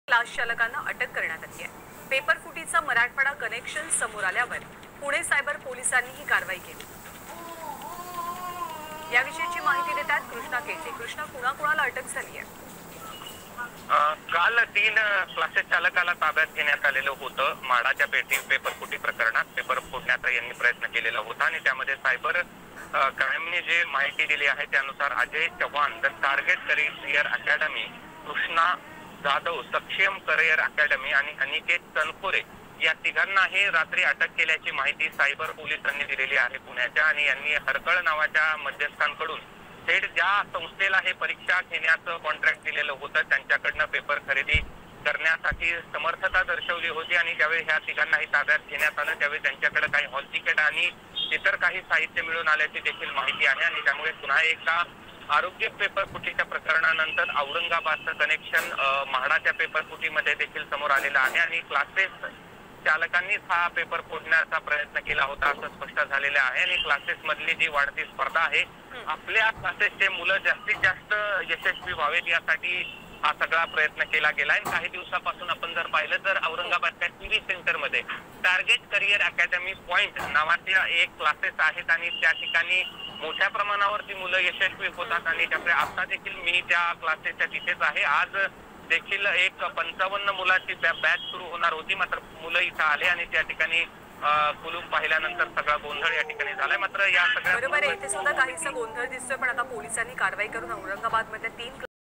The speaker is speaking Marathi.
क्लास चालकांना अटक करण्यात आली आहे। पेपर फुटीचा मराठवाडा कनेक्शन समोर आल्यावर पुणे सायबर पोलिसांनी ही कारवाई केली। याविषयीची माहिती देतात कृष्णा केटे। कृष्णा, कुणाकुणाला अटक झाली आहे? काल 3 क्लासेस चालकाला ताब्यात घेण्यात आलेलं होतं। माडाच्या पेपर फुटी प्रकरणात पेपर फोडण्याचा यांनी प्रयत्न केलेला होता आणि त्यामध्ये सायबर क्राईमने जे माहिती दिली आहे त्यानुसार Ajay Chavan, the target career academy, Krishna Jadhav, Saksham career academy आणि अनिकेत तनपुरे या तिघांनाही रात्री अटक केल्याची माहिती सायबर पोलिसांनी दिलेली आहे पुण्याच्या। आणि यांनी हरकळ नावाच्या मध्यस्थांकडून थेट ज्या संस्थेला हे परीक्षा घेण्याचं कॉन्ट्रॅक्ट दिलेलं होतं त्यांच्याकडनं पेपर खरेदी करण्यासाठी समर्थता दर्शवली होती। आणि ज्यावेळी ह्या तिघांनाही ताब्यात घेण्यात आलं त्यावेळी त्यांच्याकडे काही हॉल तिकीट आणि इतर काही साहित्य मिळून आल्याची देखील माहिती आहे। आणि त्यामुळे पुन्हा एकदा आरोग्य पेपर फुटीच्या प्रकरणानंतर औरंगाबादचं कनेक्शन म्हाडाच्या पेपर फुटीमध्ये देखील समोर आलेलं आहे आणि क्लासेस चालकांनीच हा पेपर फोडण्याचा प्रयत्न केला होता असं स्पष्ट झालेलं आहे। आणि क्लासेस मधली जी वाढती स्पर्धा आहे, आपल्या क्लासेसचे मुलं जास्तीत जास्त यशस्वी व्हावेत यासाठी हा सगळा प्रयत्न केला गेलाय। काही दिवसापासून आपण जर पाहिलं तर औरंगाबादच्या टीव्ही सेंटर मध्ये टार्गेट करियर अकॅडमी पॉइंट नावाचे एक क्लासेस आहेत आणि त्या ठिकाणी मोठ्या प्रमाणावरती मुलं यशस्वी होतात। आणि त्यामुळे आता देखील मी त्या क्लासेसच्या तिथेच आहे। आज देखील एक 55 मुलांची बॅच सुरू होणार होती, मात्र मुलं इथं आले आणि त्या ठिकाणी कुलूप पाहिल्यानंतर सगळा गोंधळ या ठिकाणी झालाय। मात्र या सगळ्या बरोबर आहे, इथे सुद्धा काहीसा गोंधळ दिसतोय, पण आता पोलिसांनी कारवाई करून औरंगाबाद मध्ये 3